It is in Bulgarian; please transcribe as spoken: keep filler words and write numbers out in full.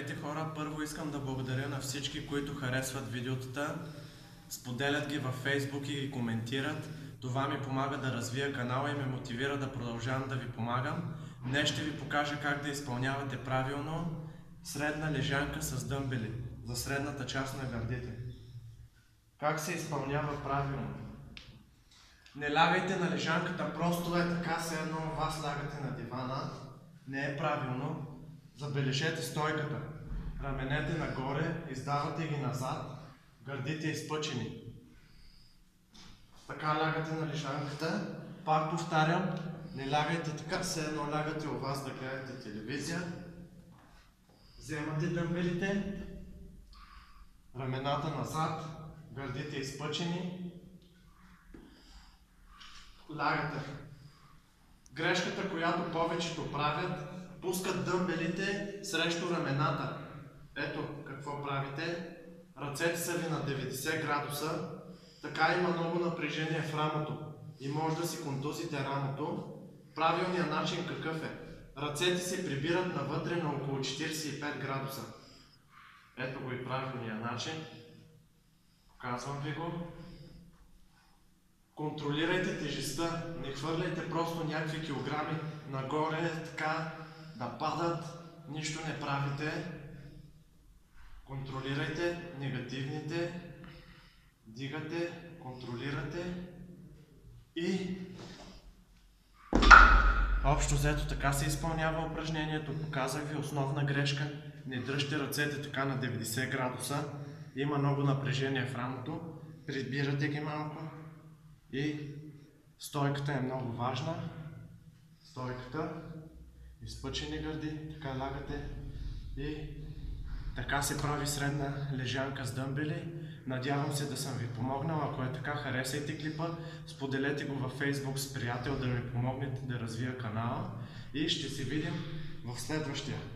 Здравейте хора! Първо искам да благодаря на всички, които харесват видеотата, споделят ги във Facebook и ги коментират. Това ми помага да развия канала и ме мотивира да продължавам да ви помагам. Днес ще ви покажа как да изпълнявате правилно средна лежанка с дъмбели за средната част на гърдите. Как се изпълнява правилно? Не лягайте на лежанката, просто е така, все едно вас лягате на дивана. Не е правилно. Забележете стойката. Раменете нагоре, издавате ги назад, гърдите изпъчени. Така лягате на лежанката. Пак повтарям, не лягайте така, все едно лягате у вас да гледате телевизия. Вземате дъмбелите, рамената назад, гърдите изпъчени. Лягате. Грешката, която повечето правят, пускат дъмбелите срещу рамената. Ето какво правите. Ръцете са ви на деветдесет градуса. Така има много напрежение в рамото и може да си контузите рамото. Правилният начин какъв е? Ръцете се прибират навътре на около четиридесет и пет градуса. Ето го и правилният начин. Показвам ви го. Контролирайте тежестта. Не хвърляйте просто някакви килограми нагоре, така да падат. Нищо не правите. Контролирайте негативните. Дигате, контролирате и общо взето така се изпълнява упражнението. Показах ви основна грешка. Не дръжте ръцете така на деветдесет градуса. Има много напрежение в рамото. Прибирате ги малко. И стойката е много важна. Стойката. Изпъчени гърди. Така лягате. И така се прави средна лежанка с дъмбели. Надявам се да съм ви помогнал. Ако е така, харесайте клипа, споделете го във Facebook с приятел да ми помогнете да развия канала и ще се видим в следващия.